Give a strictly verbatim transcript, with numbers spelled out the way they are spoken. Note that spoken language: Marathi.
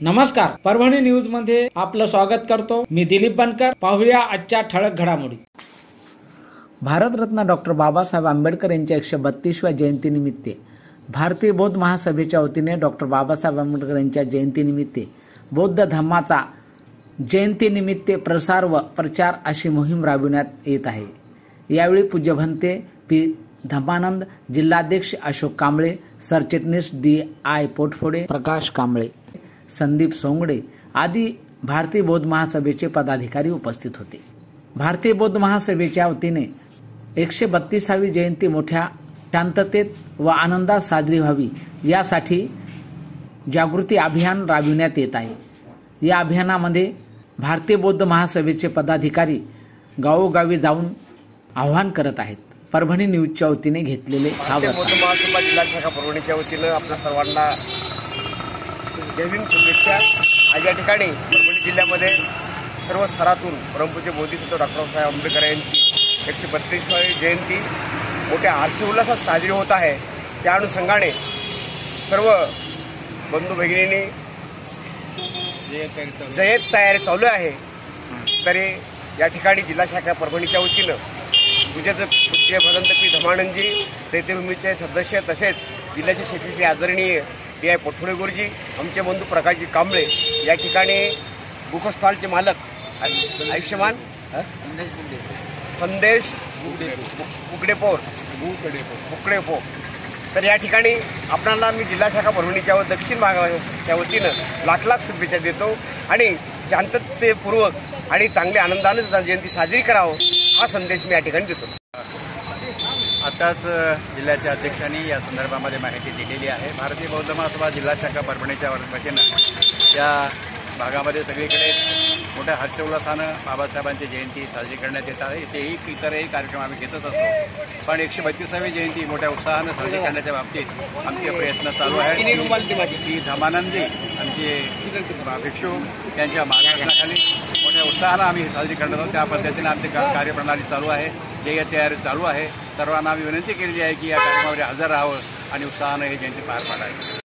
नमस्कार, परभणी न्यूज मध्ये आपलं स्वागत करतो। मी दिलीप बनकर। पाहूया आजच्या ठळक घडामोडी। भारतरत्न डॉक्टर बाबासाहेब आंबेडकर यांच्या एकशे बत्तीसव्या जयंतीनिमित्त भारतीय बौद्ध महासभेच्या वतीने डॉक्टर बाबासाहेब आंबेडकर यांच्या जयंतीनिमित्त बौद्ध धम्माचा जयंतीनिमित्त प्रसार व प्रचार अशी मोहीम राबविण्यात येत आहे। यावेळी पूज्य भंते पी धम्मानंद, जिल्हाध्यक्ष अशोक कांबळे, सरचिटणीस डी आय पोटफोडे, प्रकाश कांबळे, संदीप सोंगडे आदी भारतीय बौद्ध महासभेचे पदाधिकारी उपस्थित होते। भारतीय बौद्ध महासभेच्या वतीने एकशे बत्तीसावी जयंती मोठ्या शांततेत व आनंदात साजरी व्हावी यासाठी जागृती अभियान राबविण्यात येत आहे। या अभियानामध्ये भारतीय बौद्ध महासभेचे पदाधिकारी गावोगावी जाऊन आवाहन करत आहेत। परभणी न्यूजच्या वतीने घेतलेले भारतीय बौद्ध महासभा जिल्हा शाखा परभणीच्या वतीने आपल्या सर्वांना जय भीम शुभेच्छा। आज या ठिकाणी परभणी जिल्ह्यामध्ये सर्व स्तरातून परमपूज्य बोधिसत्व डॉक्टर बाबासाहेब आंबेडकर यांची एकशे बत्तीसवी जयंती मोठ्या हर्षोल्लासात साजरी होत आहे। त्या अनुषंगाने सर्व बंधू भगिनींनी जयंत तयारी चालू आहे। तरी या ठिकाणी जिल्हा शाखा परभणीच्या वतीनं पूज्य पूज्य भदंत पी धम्मानंदजी, चैत्यभूमीचे सदस्य, तसेच जिल्ह्याचे सेक्रेटरी आदरणीय डी आय पोटफोडे गुरुजी, आमचे बंधू प्रकाशजी कांबळे, या ठिकाणी बुक स्टॉलचे मालक आयुष्यमान संदेश उकडेपोर उकडेपोर तर या ठिकाणी आपल्याला मी जिल्हा शाखा परभणीच्या व दक्षिण भागाच्या वतीनं लाख लाख शुभेच्छा देतो आणि शांततेपूर्वक आणि चांगल्या आनंदाने जयंती साजरी करावं हा संदेश मी या ठिकाणी देतो। आताच जिल्ह्याच्या अध्यक्षांनी या संदर्भामध्ये माहिती दिलेली आहे। भारतीय बौद्ध महासभा जिल्हा शाखा परभणीच्या वतीनं या भागामध्ये सगळीकडे मोठ्या हर्षोल्लासानं बाबासाहेबांची जयंती साजरी करण्यात येत आहे। तेही इतरही कार्यक्रम आम्ही घेतच असतो, पण एकशे बत्तीसावी जयंती मोठ्या उत्साहानं साजरी करण्याच्या बाबतीत आमचे प्रयत्न चालू आहेत। की धम्मानंदजी आमचे भिक्षू यांच्या मार्गदर्शनाखाली मोठ्या उत्साहानं आम्ही साजरी करणार आहोत। त्या पद्धतीने आमची कार्यप्रणाली चालू आहे, जय तयारी चालू आहे। सर्वांना आम्ही विनंती केलेली आहे की या कार्यक्रमामध्ये हजर राहावं आणि उत्साहानं ही जयंती पार पाडावी।